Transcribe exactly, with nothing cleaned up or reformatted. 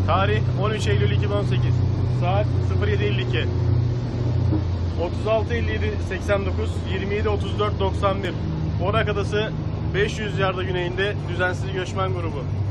Tarih on üç Eylül iki bin on sekiz. Saat sıfır yedi elli iki. otuz altı elli yedi seksen dokuz, yirmi yedi otuz dört doksan bir. Orak Adası beş yüz yarda güneyinde düzensiz göçmen grubu.